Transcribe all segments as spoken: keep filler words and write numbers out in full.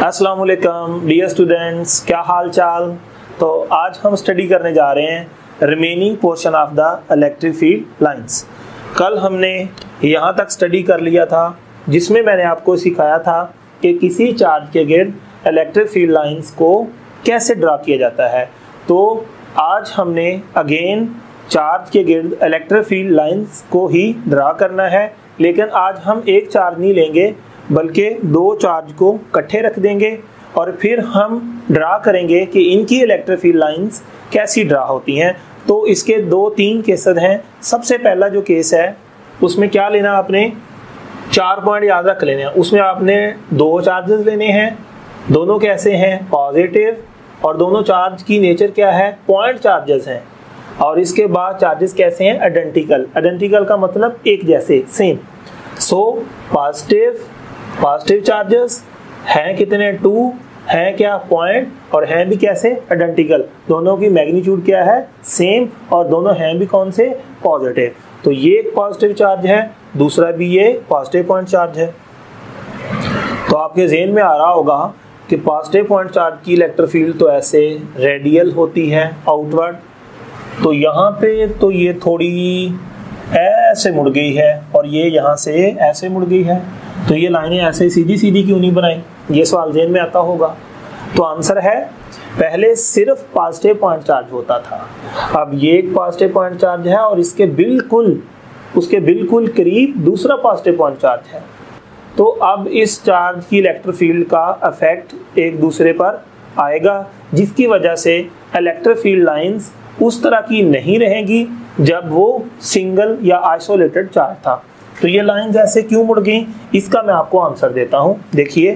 अस्सलाम वालेकुम dear students, क्या हाल चाल। तो आज हम स्टडी करने जा रहे हैं remaining portion of the electric field lines. कल हमने यहाँ तक स्टडी कर लिया था जिसमें मैंने आपको सिखाया था कि किसी चार्ज के गिर्द इलेक्ट्रिक फील्ड लाइंस को कैसे ड्रा किया जाता है। तो आज हमने अगेन चार्ज के गिर्द इलेक्ट्रिक फील्ड लाइंस को ही ड्रा करना है, लेकिन आज हम एक चार्ज नहीं लेंगे बल्कि दो चार्ज को इकट्ठे रख देंगे और फिर हम ड्रा करेंगे कि इनकी इलेक्ट्रिक फील्ड लाइंस कैसी ड्रा होती हैं। तो इसके दो तीन केसेस हैं। सबसे पहला जो केस है उसमें क्या लेना, आपने चार पॉइंट याद रख लेने हैं। उसमें आपने दो चार्जेस लेने हैं, दोनों कैसे हैं, पॉजिटिव, और दोनों चार्ज की नेचर क्या है, पॉइंट चार्जेस हैं। और इसके बाद चार्जेस कैसे हैं, आइडेंटिकल। आइडेंटिकल का मतलब एक जैसे, same. So positive positive charges हैं कितने, टू हैं क्या, पॉइंट, और हैं भी कैसे, आइडेंटिकल। दोनों की मैग्नीट्यूड क्या है, सेम, और दोनों हैं भी कौन से, पॉजिटिव। तो ये एक पॉजिटिव चार्ज है, दूसरा भी ये पॉजिटिव पॉइंट चार्ज है। तो आपके ज़हन में आ रहा होगा कि पॉजिटिव पॉइंट चार्ज की इलेक्ट्रिक फील्ड तो ऐसे रेडियल होती है आउटवर्ड। तो यहाँ पे तो ये थोड़ी ऐसे मुड़ गई है और ये यहाँ से ऐसे मुड़ गई है। तो ये लाइनें ऐसे सीधी सीधी क्यों नहीं बनाई, ये सवाल ज़हन में आता होगा। तो आंसर है, पहले सिर्फ पॉजिटिव पॉइंट चार्ज होता था, अब ये एक पॉजिटिव पॉइंट चार्ज है और इसके बिल्कुल उसके बिल्कुल करीब दूसरा पॉजिटिव पॉइंट चार्ज है। तो अब इस चार्ज की इलेक्ट्रिक फील्ड का इफेक्ट एक दूसरे पर आएगा, जिसकी वजह से इलेक्ट्रिक फील्ड लाइंस उस तरह की नहीं रहेगी जब वो सिंगल या आइसोलेटेड चार्ज था। तो ये लाइंस ऐसे क्यों मुड़ गई, इसका मैं आपको आंसर देता हूं। देखिए,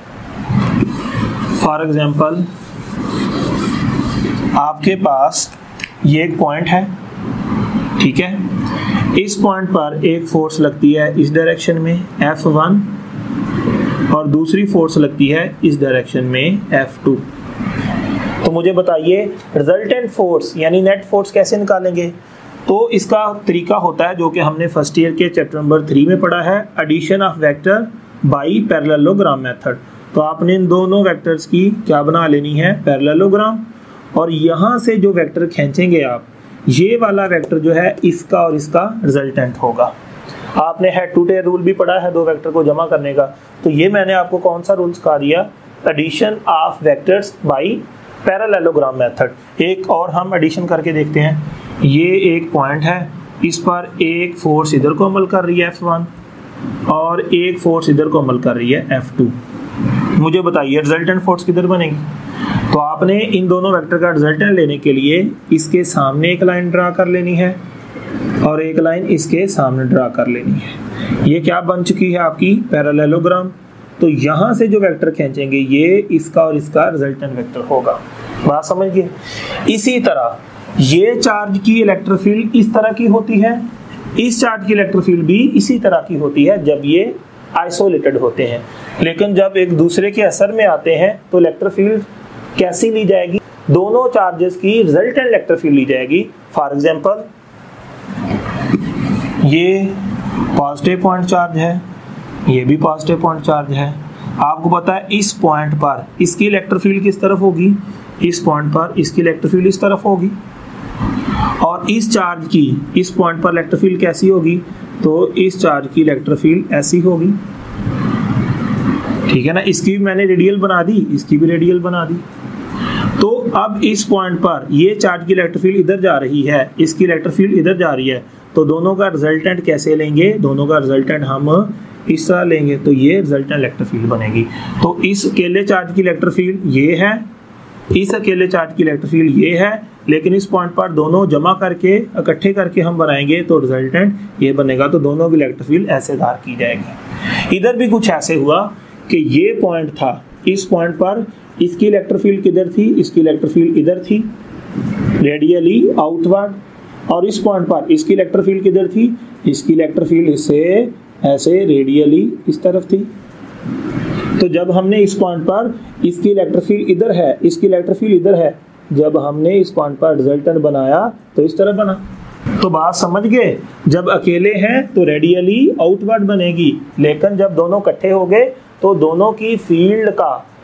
फॉर एग्जांपल आपके पास ये एक पॉइंट है, ठीक है। इस पॉइंट पर एक फोर्स लगती है इस डायरेक्शन में एफ वन, और दूसरी फोर्स लगती है इस डायरेक्शन में एफ टू। तो मुझे बताइए रिजल्टेंट फोर्स यानी नेट फोर्स कैसे निकालेंगे। तो इसका तरीका होता है जो कि हमने फर्स्ट ईयर के चैप्टर नंबर थ्री में पढ़ा है, addition of vector by parallelogram method. तो आपने इन दोनों वेक्टर्स की क्या बना लेनी है, पैरेललोग्राम, और यहाँ से जो वेक्टर खींचेंगे आप, ये वाला वेक्टर जो है इसका और इसका रिजल्टेंट होगा। आपने हेड टू टेल रूल भी पढ़ा है दो वेक्टर को जमा करने का। तो ये मैंने आपको कौन सा रूल सिखा दिया, addition of vectors by parallelogram method. एक और हम एडिशन करके देखते हैं। ये एक पॉइंट है, इस पर एक फोर्स इधर को अमल कर रही है एफ वन, और एक फोर्स इधर को अमल कर रही है एफ टू। मुझे बताइए रिजल्टेंट फोर्स किधर बनेगी। तो आपने इन दोनों वेक्टर का रिजल्टेंट लेने के लिए इसके सामने एक लाइन ड्रा कर लेनी है और एक लाइन इसके सामने ड्रा कर लेनी है। ये क्या बन चुकी है आपकी पैरेललोग्राम। तो यहाँ से जो वेक्टर खींचेंगे ये इसका और इसका रिजल्टेंट वेक्टर होगा। बात समझिए। इसी तरह ये चार्ज की इलेक्ट्रिक फील्ड इस तरह की होती है, इस चार्ज की इलेक्ट्रिक फील्ड भी इसी तरह की होती है जब ये आइसोलेटेड होते हैं। लेकिन जब एक दूसरे के असर में आते हैं तो इलेक्ट्रिक फील्ड कैसी ली जाएगी, दोनों चार्जेस की रिजल्टेंट इलेक्ट्रिक फील्ड ली जाएगी। फॉर एग्जांपल ये पॉजिटिव पॉइंट चार्ज है, ये भी पॉजिटिव पॉइंट चार्ज है। आपको पता है इस पॉइंट पर इसकी इलेक्ट्रिक फील्ड किस तरफ होगी, इस पॉइंट पर इसकी इलेक्ट्रिक फील्ड इस तरफ होगी, और इस चार्ज की इस पॉइंट पर इलेक्ट्रिक फील्ड कैसी होगी, तो इस चार्ज की इलेक्ट्रिक फील्ड ऐसी होगी, ठीक है ना। इसकी भी मैंने रेडियल बना दी, इसकी भी रेडियल बना दी। तो अब इस पॉइंट पर ये चार्ज की इलेक्ट्रिक फील्ड इधर जा रही है, इसकी इलेक्ट्रिक फील्ड इधर जा रही है। तो दोनों का रिजल्टेंट कैसे लेंगे, दोनों का रिजल्टेंट हम इस तरह लेंगे, तो ये रिजल्टेंट इलेक्ट्रिक फील्ड बनेगी। तो इस अकेले चार्ज की इलेक्ट्रिक फील्ड ये है, इस अकेले चार्ज की इलेक्ट्रिक फील्ड ये है, लेकिन इस पॉइंट पर दोनों जमा करके इकट्ठे करके हम बनाएंगे तो रिजल्टेंट ये बनेगा। तो दोनों की इलेक्ट्रिक फील्ड ऐसे धार की जाएगी। इधर भी कुछ ऐसे हुआ कि ये पॉइंट था, इस पॉइंट पर इसकी इलेक्ट्रिक फील्ड किधर थी, इसकी इलेक्ट्रिक फील्ड इधर थी रेडियली आउटवर्ड, और इस पॉइंट पर इसकी इलेक्ट्रिक फील्ड किधर थी, इसकी इलेक्ट्रिक फील्ड इससे ऐसे रेडियली इस तरफ थी। तो जब हमने इस पॉइंट पर इसकी इलेक्ट्रिक फील्ड इधर है, इसकी इलेक्ट्रिक फील्ड इधर है, जब हमने इस पॉइंट पर रिजल्टेंट बनाया तो इस तरह बना। तो बात समझ गए, जब अकेले हैं तो रेडियली आउटवर्ड बनेगी, लेकिन जब दोनों इकट्ठे हो गए तो दोनों की फील्ड का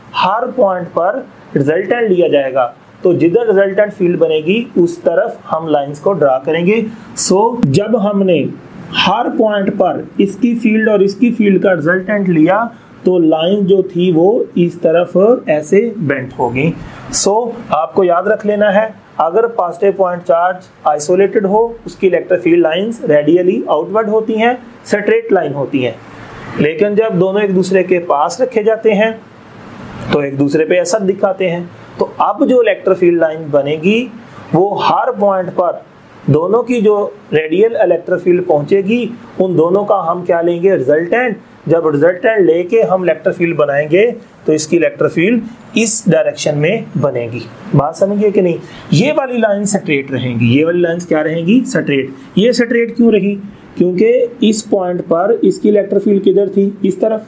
हर पॉइंट पर रिजल्टेंट लिया जाएगा, तो जिधर रिजल्टेंट फील्ड बनेगी उस तरफ हम लाइंस को ड्रा करेंगे। सो so, जब हमने हर पॉइंट पर इसकी फील्ड और इसकी फील्ड का रिजल्टेंट लिया तो लाइन जो थी वो इस तरफ ऐसे बेंट होगी। सो so, आपको याद रख लेना है, अगर पॉजिटिव पॉइंट चार्ज आइसोलेटेड हो उसकी electric field lines radially outward होती हैं, स्ट्रेट लाइन होती हैं। लेकिन जब दोनों एक दूसरे के पास रखे जाते हैं तो एक दूसरे पे असर दिखाते हैं। तो अब जो इलेक्ट्रिक फील्ड लाइन बनेगी वो हर पॉइंट पर दोनों की जो रेडियल इलेक्ट्रिक फील्ड पहुंचेगी उन दोनों का हम क्या लेंगे, रिजल्टेंट। जब रिजल्टेंट लेके हम इलेक्ट्रिक फील्ड बनाएंगे तो इसकी इलेक्ट्रिक फील्ड इस डायरेक्शन में बनेगी। बात समझिए कि नहीं। ये वाली लाइन स्ट्रेट रहेंगी, ये वाली लाइंस क्या रहेंगी, स्ट्रेट। ये स्ट्रेट क्यों रही, क्योंकि इस पॉइंट पर इसकी इलेक्ट्रिक फील्ड किधर थी, इस तरफ,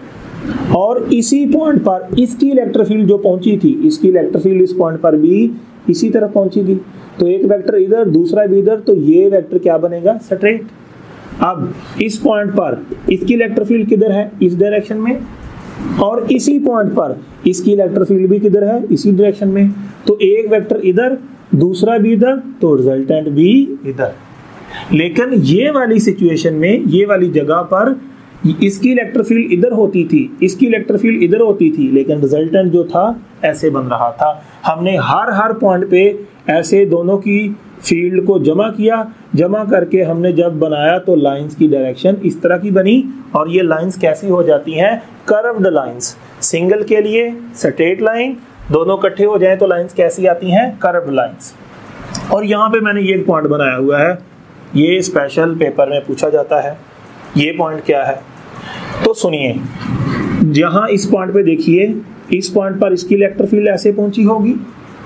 और इसी पॉइंट पर इसकी इलेक्ट्रिक फील्ड जो पहुंची थी, इसकी इलेक्ट्रिक फील्ड इस पॉइंट पर भी इसी तरफ पहुंची थी। तो एक वेक्टर इधर दूसरा भी इधर, तो ये वेक्टर क्या बनेगा, स्ट्रेट। अब इस पॉइंट पर इसकी इलेक्ट्रिक फील्ड किधर है, इस डायरेक्शन में, और इसी पॉइंट पर इसकी इलेक्ट्रिक फील्ड भी किधर है, इसी डायरेक्शन में। तो एक वेक्टर इधर दूसरा भी इधर, तो रिजल्टेंट भी इधर। लेकिन ये वाली सिचुएशन में, ये वाली जगह पर इसकी इलेक्ट्रिक फील्ड इधर होती थी, इसकी इलेक्ट्रिक फील्ड इधर होती थी, लेकिन रिजल्टेंट जो था ऐसे बन रहा था। हमने हर हर पॉइंट पे ऐसे दोनों की फील्ड को जमा किया, जमा करके हमने जब बनाया तो लाइंस की डायरेक्शन इस तरह की बनी। और ये लाइंस कैसी हो जाती हैं, कर्व्ड लाइंस। सिंगल के लिए स्ट्रेट लाइन, दोनों इकट्ठे हो जाएं तो लाइंस कैसी आती हैं, कर्व्ड लाइंस। और यहाँ पे मैंने ये पॉइंट बनाया हुआ है, ये स्पेशल पेपर में पूछा जाता है। ये पॉइंट क्या है, तो सुनिए, यहाँ इस पॉइंट पे देखिए, इस पॉइंट पर इसकी इलेक्ट्रिक फील्ड ऐसे पहुंची होगी,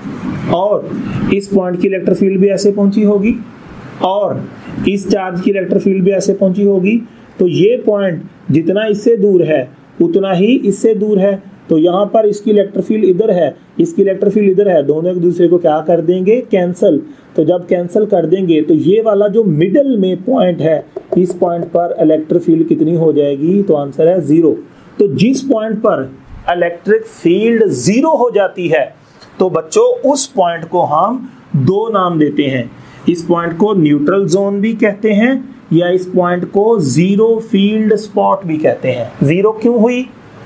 और इस पॉइंट की इलेक्ट्रिक फील्ड भी ऐसे पहुंची होगी, और इस चार्ज की इलेक्ट्रिक फील्ड भी ऐसे पहुंची होगी। तो ये पॉइंट जितना इससे दूर है उतना ही इससे दूर है। तो यहाँ पर इसकी इलेक्ट्रिक फील्ड इधर है, इसकी इलेक्ट्रिक फील्ड इधर है, दोनों एक दूसरे को क्या कर देंगे, कैंसल। तो जब कैंसिल कर देंगे तो ये वाला जो मिडल में पॉइंट है, इस पॉइंट पर इलेक्ट्रिक फील्ड कितनी हो जाएगी, तो आंसर है जीरो। तो जिस पॉइंट पर इलेक्ट्रिक फील्ड जीरो हो जाती है तो बच्चों उस पॉइंट को हम दो नाम देते हैं। इस पॉइंट को न्यूट्रल जोन भी कहते हैं, या इस पॉइंट को जीरो फील्ड स्पॉट भी कहते हैं। जीरो क्यों हुई,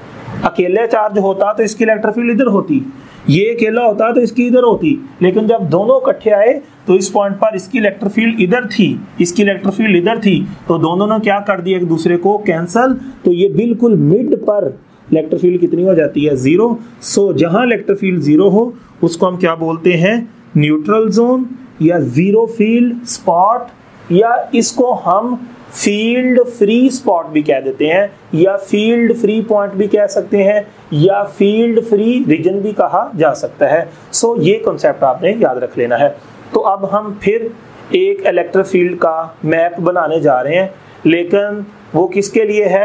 अकेले चार्ज होता तो इसकी इलेक्ट्रिक फील्ड इधर होती, ये अकेला होता तो इसकी इधर होती, लेकिन जब दोनों इकट्ठे आए तो इस पॉइंट पर इसकी इलेक्ट्रिक फील्ड इधर थी, इसकी इलेक्ट्रिक फील्ड इधर थी, तो दोनों ने क्या कर दिया, एक दूसरे को कैंसल। तो ये बिल्कुल मिड पर इलेक्ट्रिक फील्ड कितनी हो जाती है, जीरो। सो जहां इलेक्ट्रिक फील्ड जीरो हो उसको हम क्या बोलते हैं, न्यूट्रल जोन या जीरो फील्ड स्पॉट, या इसको हम फील्ड फ्री स्पॉट भी कह देते हैं, या फील्ड फ्री पॉइंट भी कह सकते हैं, या फील्ड फ्री रीजन भी कहा जा सकता है। सो ये कॉन्सेप्ट आपने याद रख लेना है। तो अब हम फिर एक इलेक्ट्रिक फील्ड का मैप बनाने जा रहे हैं, लेकिन वो किसके लिए है,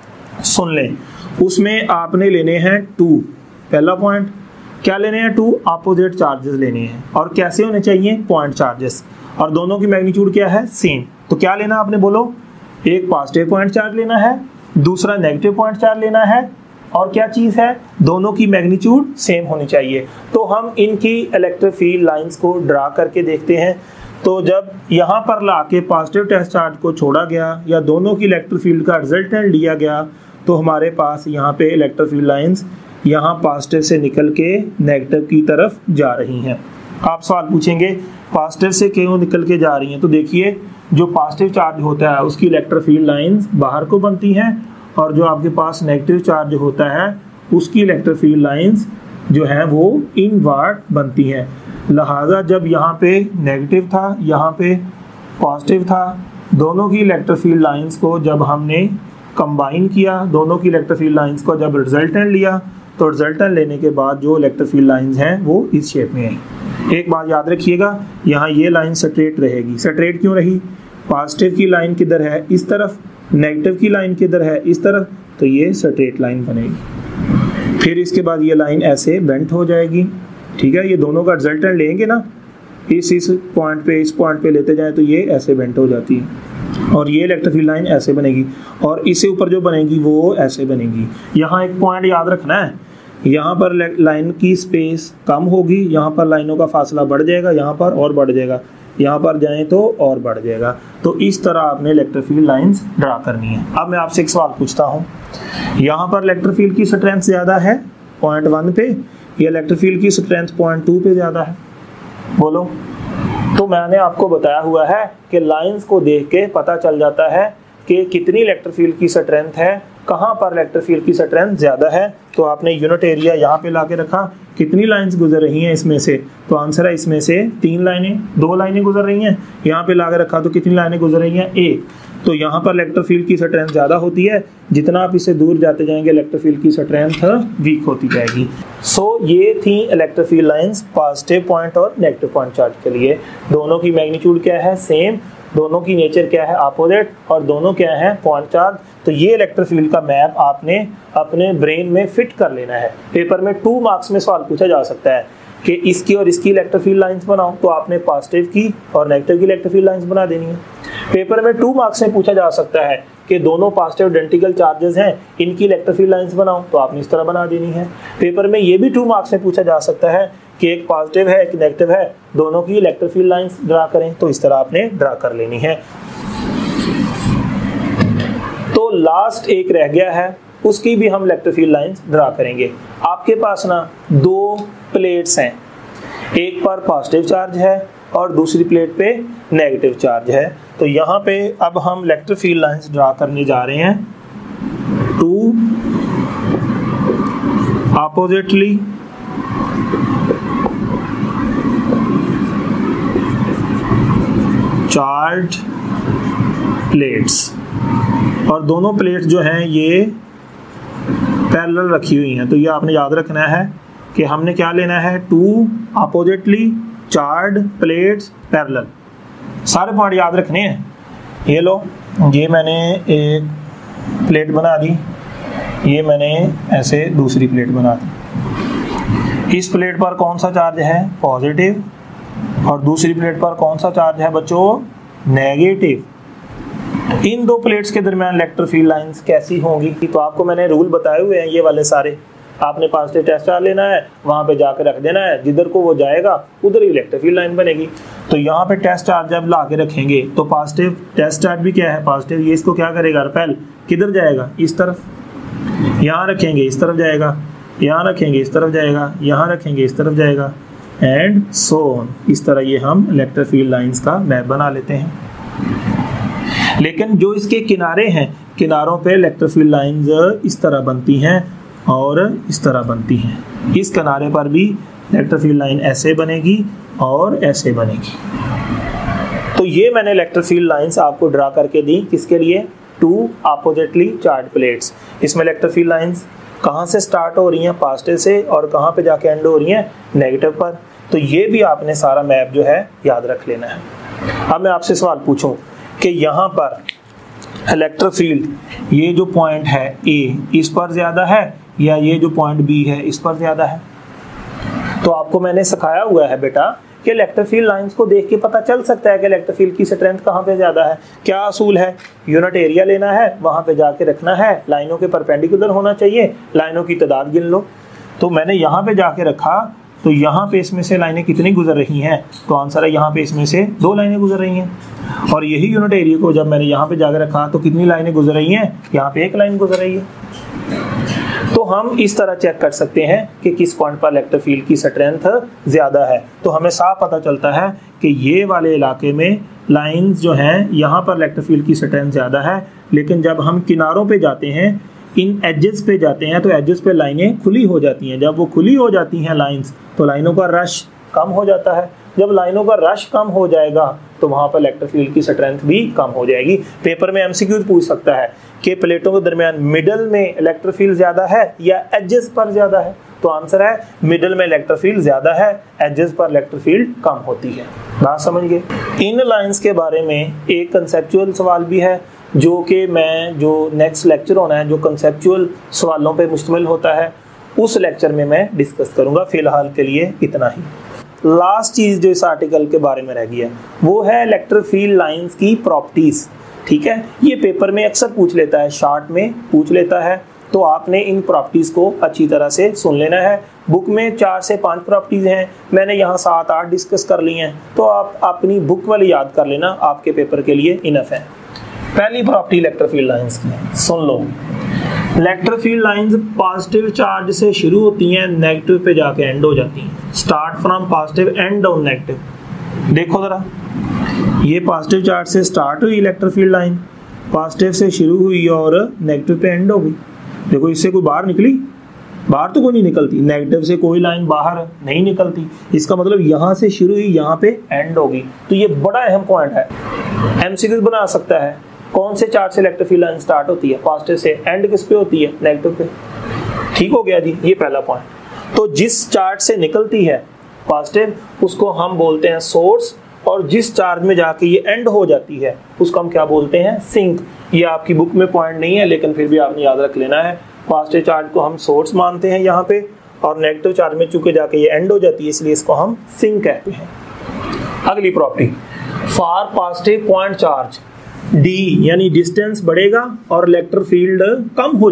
सुन लें। उसमें आपने लेने हैं टू, पहला पॉइंट क्या लेने हैं, टू अपोजिट चार्जेस लेने हैं, और कैसे होने चाहिए, पॉइंट चार्जेस, और दोनों की मैग्नीट्यूड क्या है, सेम। तो क्या लेना आपने, बोलो, एक पॉजिटिव पॉइंट चार्ज लेना है, दूसरा नेगेटिव पॉइंट चार्ज लेना है, और क्या चीज है, दोनों की मैग्नीट्यूड सेम होनी चाहिए। तो हम इनकी इलेक्ट्रिक फील्ड लाइंस को ड्रा करके देखते हैं। तो जब यहाँ पर लाके पॉजिटिव टेस्ट चार्ज को छोड़ा गया या दोनों की इलेक्ट्रिक फील्ड का रिजल्टेंट लिया गया, तो हमारे पास यहाँ पे इलेक्ट्रिक फील्ड लाइंस यहाँ पॉजिटिव से निकल के नेगेटिव की तरफ जा रही हैं। आप सवाल पूछेंगे पॉजिटिव से क्यों निकल के जा रही हैं, तो देखिए जो पॉजिटिव चार्ज होता है उसकी इलेक्ट्रिक फील्ड लाइंस बाहर को बनती हैं, और जो आपके पास नेगेटिव चार्ज होता है उसकी इलेक्ट्रिक फील्ड लाइंस जो है वो इनवर्ड बनती हैं। लिहाजा जब यहाँ पे नेगेटिव था, यहाँ पे पॉजिटिव था, दोनों की इलेक्ट्रिक फील्ड लाइंस को जब हमने कंबाइन किया, दोनों की इलेक्ट्रिक फील्ड लाइंस को जब रिजल्टेंट लिया, तो रिजल्टेंट लेने के बाद जो इलेक्ट्रिक फील्ड लाइंस हैं वो इस शेप में आई। एक बात याद रखिएगा, यहाँ ये लाइन स्ट्रेट रहेगी। स्ट्रेट क्यों रही, पॉजिटिव की लाइन किधर है, इस तरफ, नेगेटिव की लाइन किधर है, इस तरफ, तो ये स्ट्रेट लाइन बनेगी। फिर इसके बाद ये लाइन ऐसे बेंट हो जाएगी, ठीक है। ये दोनों का रिजल्टेंट लेंगे ना, इस इस पॉइंट पे इस पॉइंट पे लेते जाएं तो ये ऐसे बेंट हो जाती है, और ये इलेक्ट्रिक फील्ड लाइन ऐसे बनेगी, और इससे ऊपर जो बनेगी वो ऐसे बनेगी। यहाँ एक पॉइंट याद रखना है, यहाँ पर लाइन की स्पेस कम होगी, यहाँ पर लाइनों का फासला बढ़ जाएगा, यहाँ पर और बढ़ जाएगा, यहाँ पर जाएं तो और बढ़ जाएगा। तो इस तरह आपने इलेक्ट्रिक फील्ड लाइंस ड्रा करनी है। अब मैं आपसे एक सवाल पूछता हूँ, यहाँ पर इलेक्ट्रिक फील्ड की स्ट्रेंथ ज़्यादा है पॉइंट वन पे, या इलेक्ट्रिक फील्ड की स्ट्रेंथ पॉइंट टू पे ज़्यादा है? बोलो। तो मैंने आपको बताया हुआ है कि लाइंस को देख के पता चल जाता है कि कितनी इलेक्ट्रिक फील्ड की स्ट्रेंथ है, कहाँ पर इलेक्ट्रिक फील्ड की स्ट्रेंथ ज़्यादा है। तो आपने यूनिट एरिया यहाँ पे ला के रखा, कितनी लाइंस गुजर रही हैं इसमें से? तो आंसर है इसमें से तीन लाइनें, दो लाइनें गुजर रही हैं। यहाँ पे ला के रखा तो कितनी लाइनें गुजर रही हैं? एक। तो यहाँ पर इलेक्ट्रिक फील्ड की स्ट्रेंथ ज़्यादा होती है, जितना आप इससे दूर जाते जाएंगे इलेक्ट्रिक फील्ड की स्ट्रेंथ वीक होती जाएगी। सो so, ये थी electric field lines positive point और नेगेटिव पॉइंट चार्ज के लिए। दोनों की मैग्नीट्यूड क्या है? सेम। दोनों की नेचर क्या है? अपोजिट। और दोनों क्या है? Point charge. तो ये इलेक्ट्रिक फील्ड का मैप आपने अपने ब्रेन में फिट कर लेना है। पेपर में टू मार्क्स में सवाल पूछा जा सकता है कि इसकी और इसकी इलेक्ट्रिक फील्ड लाइंस बनाओ, तो आपने पॉजिटिव की और नेगेटिव की इलेक्ट्रिक फील्ड लाइंस बना देनी है। पेपर में टू मार्क्स में पूछा जा सकता है कि दोनों पॉजिटिव आइडेंटिकल चार्जेस हैं, इनकी इलेक्ट्रिक फील्ड लाइंस बनाओ, तो आपने इस तरह बना देनी है। पेपर में ये भी टू मार्क्स में पूछा जा सकता है कि एक पॉजिटिव है एक नेगेटिव है, दोनों की इलेक्ट्रिक फील्ड लाइंस ड्रा करें, तो इस तरह आपने ड्रा कर लेनी है। तो लास्ट एक रह गया है, उसकी भी हम इलेक्ट्रिक फील्ड लाइंस ड्रा करेंगे। आपके पास ना दो प्लेट्स हैं, एक पर पॉजिटिव चार्ज है और दूसरी प्लेट पे नेगेटिव चार्ज है। तो यहाँ पे अब हम इलेक्ट्रिक फील्ड लाइंस ड्रा करने जा रहे हैं। टू ऑपोजिटली चार्ज प्लेट्स, और दोनों प्लेट्स जो हैं ये पैरेलल रखी हुई हैं। तो ये आपने याद रखना है कि हमने क्या लेना है? Two oppositely charge plates parallel. सारे पॉइंट याद रखने हैं। ये लो, ये मैंने एक प्लेट बना दी, ये मैंने ऐसे दूसरी प्लेट बना दी। इस प्लेट पर कौन सा चार्ज है? पॉजिटिव। और दूसरी प्लेट पर कौन सा चार्ज है बच्चों? नेगेटिव। इन दो प्लेट्स के दरमियान इलेक्ट्रिक फील्ड लाइंस कैसी होंगी? तो आपको मैंने रूल बताए हुए हैं ये वाले सारे। आपने पॉजिटिव टेस्ट चार्ज लेना है, वहां पे जाकर रख देना है, जिधर को वो जाएगा उधर ही इलेक्ट्रिक फील्ड लाइन बनेगी। तो यहाँ पे टेस्ट चार्ज जब ला के रखेंगे तो पॉजिटिव टेस्ट चार्ज भी क्या है? पॉजिटिव। ये इसको क्या करेगा? रिपेल। किधर जाएगा? इस तरफ। यहाँ रखेंगे इस तरफ जाएगा, यहाँ रखेंगे इस तरफ जाएगा, यहाँ रखेंगे इस तरफ जाएगा, एंड सो ऑन। इस तरह ये हम इलेक्ट्रिक फील्ड लाइंस का मैप बना लेते हैं। लेकिन जो इसके किनारे हैं, किनारों पे इलेक्ट्रिक फील्ड लाइंस इस तरह बनती हैं और इस तरह बनती हैं। इस किनारे पर भी इलेक्ट्रिक फील्ड लाइन ऐसे बनेगी और ऐसे बनेगी। तो ये मैंने इलेक्ट्रिक फील्ड लाइंस आपको ड्रा करके दी। किसके लिए? Two oppositely charge plates. इसमें इलेक्ट्रिक फील्ड लाइंस कहाँ से स्टार्ट हो रही हैं? पॉजिटिव से, और कहाँ पे जाके एंड हो रही हैं? नेगेटिव पर। तो ये भी आपने सारा मैप जो है याद रख लेना है। अब मैं आपसे सवाल पूछूं कि यहाँ पर इलेक्ट्रिक फील्ड, ये जो पॉइंट है ए, इस पर ज़्यादा है या ये जो पॉइंट बी है इस पर ज़्यादा है? तो आपको मैंने सिखाया हुआ है बेटा कि इलेक्ट्रिक फील्ड लाइंस को देख के पता चल सकता है कि इलेक्ट्रिक फील्ड की स्ट्रेंथ कहाँ पे ज़्यादा है। क्या असूल है? यूनिट एरिया लेना है, वहाँ पे जाके रखना है, लाइनों के परपेंडिकुलर होना चाहिए, लाइनों की तादाद गिन लो। तो मैंने यहाँ पे जाके रखा, तो यहाँ पे इसमें से लाइनें कितनी गुजर रही हैं? तो आंसर है यहाँ पे इसमें से दो लाइनें गुजर रही हैं। और यही यूनिट एरिया को जब मैंने यहाँ पे जाकर रखा तो कितनी लाइनें गुजर रही हैं? यहाँ पे एक लाइन गुजर रही है। तो हम इस तरह चेक कर सकते हैं कि किस पॉइंट पर इलेक्ट्रिक फील्ड की स्ट्रेंथ ज़्यादा है। तो हमें साफ पता चलता है कि ये वाले इलाके में लाइंस जो हैं यहाँ पर इलेक्ट्रिक फील्ड की स्ट्रेंथ ज़्यादा है। लेकिन जब हम किनारों पे जाते हैं, इन एजेस पे जाते हैं, तो एजेस पे लाइनें खुली हो जाती हैं। जब वो खुली हो जाती हैं लाइंस, तो लाइनों का रश कम हो जाता है। जब लाइनों का रश कम हो जाएगा तो वहाँ पर इलेक्ट्रिक फील्ड की स्ट्रेंथ भी कम हो जाएगी। पेपर में एमसीक्यू पूछ सकता है कि प्लेटों के दरमियान मिडल में इलेक्ट्रिक फील्ड ज़्यादा है या एजेस पर ज़्यादा है? तो आंसर है मिडल में इलेक्ट्रिक फील्ड ज़्यादा है, एजेस पर इलेक्ट्रिक फील्ड कम होती है। बात समझ गए? इन लाइंस के बारे में एक कंसेप्चुअल सवाल भी है, जो कि मैं जो नेक्स्ट लेक्चर होना है, जो कंसेप्चुअल सवालों पे मुश्तमिल होता है, उस लेक्चर में मैं डिस्कस करूँगा। फ़िलहाल के लिए इतना ही। लास्ट चीज़ जो इस आर्टिकल के बारे में रह गई है वो है इलेक्ट्रिक फील्ड लाइंस की प्रॉपर्टीज़। ठीक है, ये पेपर में अक्सर पूछ लेता है, शॉर्ट में पूछ लेता है तो आपने इन प्रॉपर्टीज़ को अच्छी तरह से सुन लेना है। बुक में चार से पांच प्रॉपर्टीज़ हैं, मैंने यहाँ सात आठ डिस्कस कर ली हैं, तो आप अपनी बुक वाली याद कर लेना, आपके पेपर के लिए इनफ है। पहली प्रॉपर्टी इलेक्ट्रिक फील्ड लाइंस की सुन लो। Electric field lines positive charge से शुरू होती हैं, नेगेटिव पे जाके एंड हो जाती हैं। Start from positive end on negative. देखो जरा, ये पॉजिटिव चार्ज से स्टार्ट हुई इलेक्ट्रिक फील्ड लाइन, पॉजिटिव से शुरू हुई और नेगेटिव पे एंड हो गई। देखो इससे कोई बाहर निकली? बाहर तो कोई नहीं निकलती, नेगेटिव से कोई लाइन बाहर नहीं निकलती। इसका मतलब यहाँ से शुरू हुई, यहाँ पे एंड होगी। तो ये बड़ा अहम पॉइंट है, एमसीक्यू बना सकता है। कौन से चार्ज से इलेक्ट्रिक फील्ड लाइन स्टार्ट होती है? पॉजिटिव से। एंड किस पे होती है? नेगेटिव पे। ठीक हो गया जी, ये पहला पॉइंट। तो जिस चार्ज से निकलती है पॉजिटिव, उसको हम बोलते हैं सोर्स, और जिस चार्ज में जाके ये एंड हो जाती है उसको हम क्या बोलते हैं? सिंक। ये आपकी बुक में पॉइंट नहीं है, लेकिन फिर भी आपने याद रख लेना है। पॉजिटिव चार्ज को हम सोर्स मानते हैं यहाँ पे, और नेगेटिव चार्ज में चूंकि जाके ये एंड हो जाती है, इसलिए इसको हम सिंक कहते हैं। अगली property, for positive point charge D, यानी डिस्टेंस बढ़ेगा और इलेक्ट्रिक फील्ड कम हो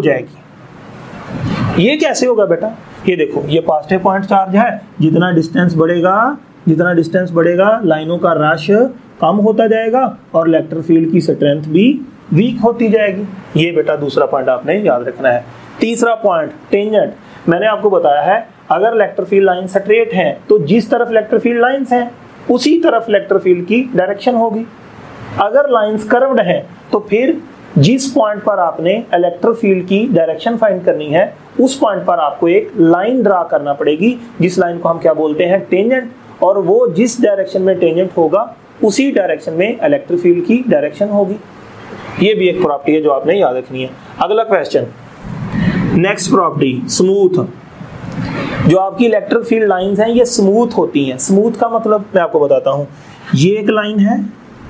जाएगी। ये कैसे होगा बेटा? ये देखो, ये पॉजिटिव पॉइंट चार्ज है, जितना डिस्टेंस बढ़ेगा जितना डिस्टेंस बढ़ेगा लाइनों का रश कम होता जाएगा और इलेक्ट्रिक फील्ड की स्ट्रेंथ भी वीक होती जाएगी। ये बेटा दूसरा पॉइंट आपने याद रखना है। तीसरा पॉइंट, टेंजेंट। मैंने आपको बताया है, अगर इलेक्ट्रिक फील्ड लाइन स्ट्रेट है तो जिस तरफ इलेक्ट्रिक फील्ड लाइंस हैं उसी तरफ इलेक्ट्रिक फील्ड की डायरेक्शन होगी। अगर लाइंस कर्व्ड हैं तो फिर जिस पॉइंट पर आपने इलेक्ट्रिक फील्ड की डायरेक्शन फाइंड करनी है, उस पॉइंट पर आपको एक लाइन ड्रा करना पड़ेगी, जिस लाइन को हम क्या बोलते हैं? टेंजेंट। और वो जिस डायरेक्शन में टेंजेंट होगा उसी डायरेक्शन में इलेक्ट्रिक फील्ड की डायरेक्शन होगी। ये भी एक प्रॉपर्टी है जो आपने याद रखनी है। अगला क्वेश्चन, नेक्स्ट प्रॉपर्टी, स्मूथ। जो आपकी इलेक्ट्रिक फील्ड लाइंस हैं ये स्मूथ होती हैं। स्मूथ का मतलब मैं आपको बताता हूं, ये एक लाइन है,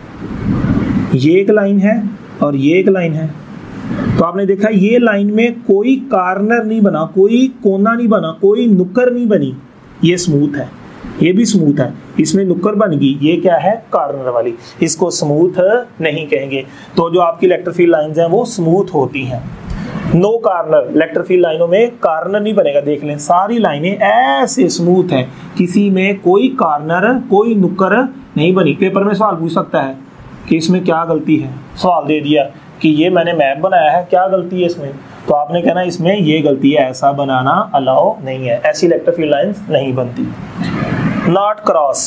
ये एक लाइन है और ये एक लाइन है। तो आपने देखा ये लाइन में कोई कार्नर नहीं बना, कोई कोना नहीं बना, कोई नुक्कर नहीं बनी, ये स्मूथ है। ये भी स्मूथ है, इसमें नुक्कर बन गई, ये क्या है? कार्नर वाली। इसको स्मूथ नहीं कहेंगे। तो जो आपकी इलेक्ट्रिक फील्ड लाइंस हैं वो स्मूथ होती हैं। नो कार्नर, इलेक्ट्रिक फील्ड लाइनों में कार्नर नहीं बनेगा। देख लें, सारी लाइनें ऐसे स्मूथ है, किसी में कोई कार्नर कोई नुक्कर नहीं बनी। पेपर में सवाल पूछ सकता है कि इसमें क्या गलती है। सवाल दे दिया कि ये मैंने मैप बनाया है, क्या गलती है इसमें? तो आपने कहना इसमें ये गलती है, ऐसा बनाना अलाउ नहीं है, ऐसी इलेक्ट्रिक फील्ड लाइंस नहीं बनती। Not cross.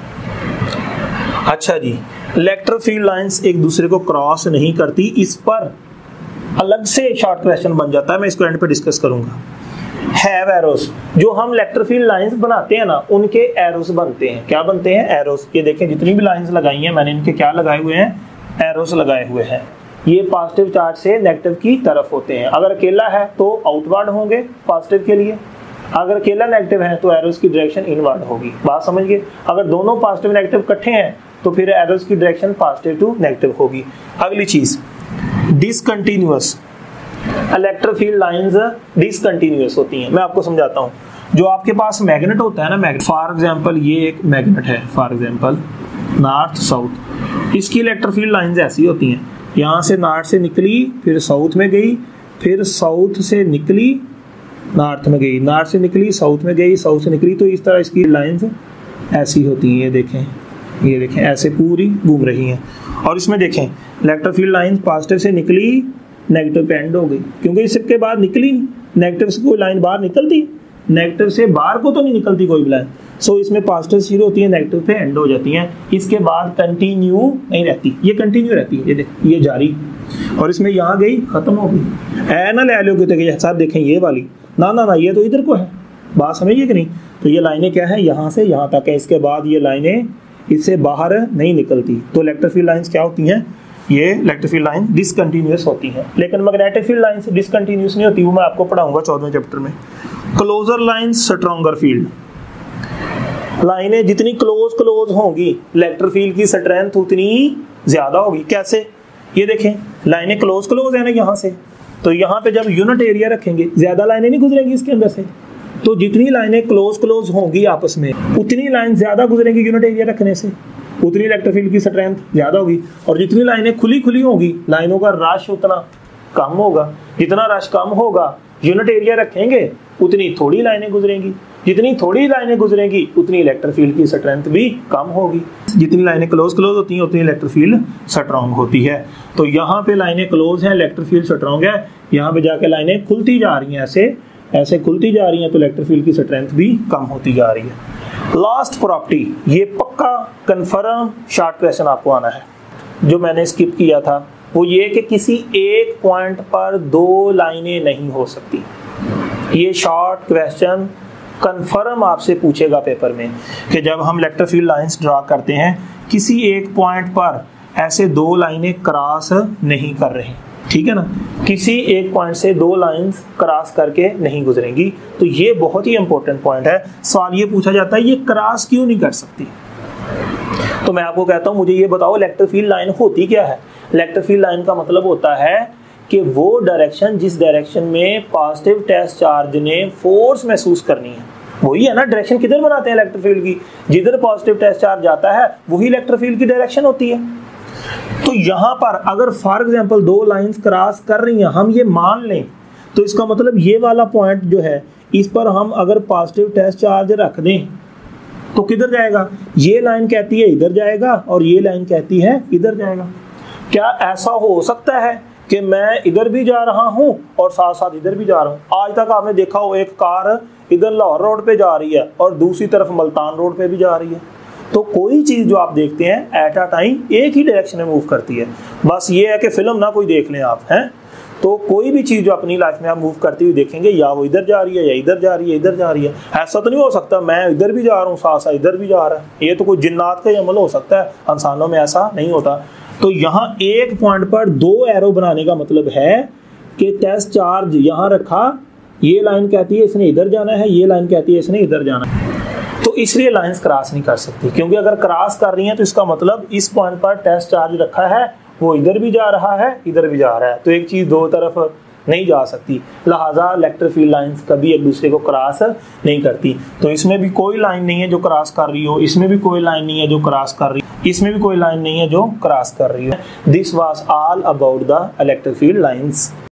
अच्छा जी, इलेक्ट्रिक फील्ड लाइंस एक दूसरे को क्रॉस नहीं करती। इस पर अलग से शॉर्ट क्वेश्चन बन जाता है, मैं इसको एंड पे डिस्कस करूंगा। हैव एरोस, जो हम इलेक्ट्रिक फील्ड लाइंस बनाते हैं ना, उनके एरोस बनते हैं। क्या बनते हैं? एरोस। ये देखें, जितनी भी लाइंस लगाई हैं मैंने, इनके क्या लगाए हुए हैं? एरोस लगाए हुए हैं। ये पॉजिटिव चार्ज से नेगेटिव की तरफ होते हैं। अगर अकेला है तो आउटवर्ड होंगे पॉजिटिव के लिए, अगर अकेला नेगेटिव है तो एरोस की डायरेक्शन इनवर्ड होगी। बात समझ गए? अगर दोनों पॉजिटिव नेगेटिव इकट्ठे हैं तो फिर एरोस की डायरेक्शन पॉजिटिव टू नेगेटिव होगी। अगली चीज, discontinuous. Electric field lines discontinuous होती हैं। मैं आपको समझाता हूँ। जो आपके पास मैग्नेट होता है ना, मैग्नेट, फॉर एग्जांपल ये एक मैग्नेट है, फॉर एग्जांपल नॉर्थ साउथ, इसकी इलेक्ट्रिक फील्ड लाइंस ऐसी होती हैं। यहाँ से नॉर्थ से निकली, फिर साउथ में गई, फिर साउथ से निकली नॉर्थ में गई, नॉर्थ से निकली साउथ में गई, साउथ से निकली। तो इस तरह इसकी लाइंस ऐसी होती हैं। ये देखें, ये देखें, ऐसे पूरी घूम रही हैं। और इसमें देखें, इलेक्ट्रिक फील्ड लाइंस पॉजिटिव से निकली, नेगेटिव पे एंड हो गई, क्योंकि इसके बाद निकली नहीं। नेगेटिव से कोई लाइन बाहर निकलती? नेगेटिव से बाहर को तो नहीं निकलती कोई भी लाइन। सो इसमें पॉजिटिव शुरू होती है, नेगेटिव पे एंड हो जाती हैं। इसके बाद कंटिन्यू नहीं रहती, ये कंटिन्यू रहती है। ये देख, ये जारी, और इसमें यहाँ गई, खत्म हो गई। ऐ ना ले लो कि साथ देखें ये वाली, ना ना ना, ये तो इधर को है। बात समझिए कि नहीं? तो ये लाइनें क्या है? यहाँ से यहाँ तक है। इसके बाद ये लाइनें इससे बाहर नहीं निकलती। तो इलेक्ट्रिक फील्ड लाइंस क्या होती हैं? ये इलेक्ट्रिक फील्ड लाइन डिसकंटिन्यूअस होती हैं। लेकिन मैग्नेटिक फील्ड लाइंस डिसकंटिन्यूअस नहीं होती, वो मैं आपको पढ़ाऊंगा चौदहवें चैप्टर में। Closer lines stronger field. लाइनें जितनी क्लोज क्लोज होंगी, इलेक्ट्रिक फील्ड की स्ट्रेंथ उतनी ज्यादा होगी। कैसे? ये देखें, लाइनें क्लोज क्लोज है ना यहाँ से, तो यहाँ पे जब यूनिट एरिया रखेंगे, ज्यादा लाइनें नहीं गुजरेंगी इसके अंदर से। तो जितनी लाइनें क्लोज क्लोज होंगी आपस में, उतनी लाइन ज्यादा गुजरेंगी यूनिट एरिया रखने से, उतनी इलेक्ट्रिक फील्ड की स्ट्रेंथ ज्यादा होगी। और जितनी लाइनें खुली खुली होंगी, लाइनों का रश उतना कम होगा। जितना रश कम होगा, यूनिट एरिया रखेंगे, उतनी थोड़ी लाइनें गुजरेंगी। जितनी थोड़ी लाइनें गुजरेंगी उतनी इलेक्ट्रिक फील्ड की स्ट्रेंथ भी कम होगी। जितनी लाइनें क्लोज क्लोज होती हैं उतनी इलेक्ट्रिक फील्ड स्ट्रांग होती है। तो यहाँ पे लाइनें क्लोज हैं, इलेक्ट्रिक फील्ड स्ट्रांग है। यहाँ पे जाके लाइनें खुलती जा रही हैं, ऐसे ऐसे खुलती जा रही हैं, तो इलेक्ट्रिक फील्ड की स्ट्रेंथ भी कम होती जा रही है। लास्ट प्रॉपर्टी, ये पक्का कंफर्म शॉर्ट क्वेश्चन आपको आना है, जो मैंने स्किप किया था, वो ये कि किसी एक पॉइंट पर दो लाइनें नहीं हो सकती। ये शॉर्ट क्वेश्चन कंफर्म आपसे पूछेगा पेपर में कि जब हम इलेक्ट्रिक फील्ड लाइंस ड्रा करते हैं, किसी एक पॉइंट पर ऐसे दो लाइनें क्रॉस नहीं कर रही, ठीक है ना, किसी एक पॉइंट से दो लाइंस क्रॉस करके नहीं गुजरेंगी। तो ये बहुत ही इंपॉर्टेंट पॉइंट है। सवाल ये पूछा जाता है, ये क्रॉस क्यों नहीं कर सकती? तो मैं आपको कहता हूँ, मुझे ये बताओ इलेक्ट्रिक फील्ड लाइन होती क्या है? इलेक्ट्रिक फील्ड लाइन का मतलब होता है कि वो डायरेक्शन जिस डायरेक्शन में पॉजिटिव टेस्ट चार्ज ने फोर्स महसूस करनी है, वही है ना डायरेक्शन। किधर बनाते हैं इलेक्ट्रिक फील्ड की? जिधर पॉजिटिव टेस्ट चार्ज जाता है वही इलेक्ट्रिक फील्ड की डायरेक्शन होती है। तो यहाँ पर अगर फॉर एग्जांपल दो लाइंस क्रॉस कर रही हैं, हम ये मान लें, तो इसका मतलब ये वाला पॉइंट जो है, इस पर हम अगर पॉजिटिव टेस्ट चार्ज रख दें तो किधर जाएगा? ये लाइन कहती है इधर जाएगा और ये लाइन कहती है इधर जाएगा। क्या ऐसा हो सकता है कि मैं इधर भी जा रहा हूं और साथ साथ इधर भी जा रहा हूं? आज तक आपने देखा हो एक कार इधर लाहौर रोड पे जा रही है और दूसरी तरफ मुल्तान रोड पे भी जा रही है। तो कोई चीज जो आप देखते हैं एट अ टाइम एक ही डायरेक्शन में मूव करती है। बस ये है कि फिल्म ना कोई देख लें आप, हैं तो कोई भी चीज जो अपनी लाइफ में आप मूव करती हुई देखेंगे, या वो इधर जा रही है या इधर जा रही है, इधर जा रही है। ऐसा तो नहीं हो सकता मैं इधर भी जा रहा हूँ साथ साथ इधर भी जा रहा है। ये तो कोई जिन्नात का ही अमल हो सकता है, इंसानों में ऐसा नहीं होता। तो यहाँ एक पॉइंट पर दो एरो बनाने का मतलब है कि टेस्ट चार्ज यहाँ रखा, ये लाइन कहती है इसने इधर जाना है, ये लाइन कहती है इसने इधर जाना है। तो इसलिए लाइंस क्रॉस नहीं कर सकती, क्योंकि अगर क्रॉस कर रही हैं तो इसका मतलब इस पॉइंट पर टेस्ट चार्ज रखा है, वो इधर भी जा रहा है इधर भी जा रहा है, तो एक चीज दो तरफ नहीं जा सकती। लिहाजा इलेक्ट्रिक फील्ड लाइंस कभी एक दूसरे को क्रॉस नहीं करती। तो इसमें भी कोई लाइन नहीं है जो क्रॉस कर रही हो, इसमें भी कोई लाइन नहीं है जो क्रॉस कर रही है, इसमें भी कोई लाइन नहीं है जो क्रॉस कर रही है। This was all about the electric field lines.